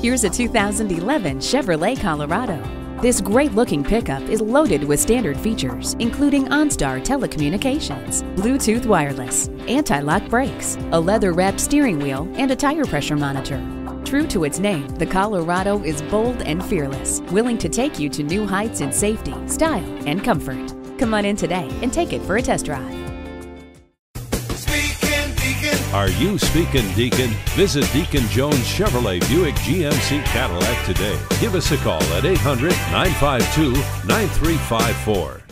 Here's a 2011 Chevrolet Colorado. This great-looking pickup is loaded with standard features, including OnStar telecommunications, Bluetooth wireless, anti-lock brakes, a leather-wrapped steering wheel, and a tire pressure monitor. True to its name, the Colorado is bold and fearless, willing to take you to new heights in safety, style, and comfort. Come on in today and take it for a test drive. Are you speaking Deacon? Visit Deacon Jones Chevrolet Buick GMC Cadillac today. Give us a call at 800-952-9354.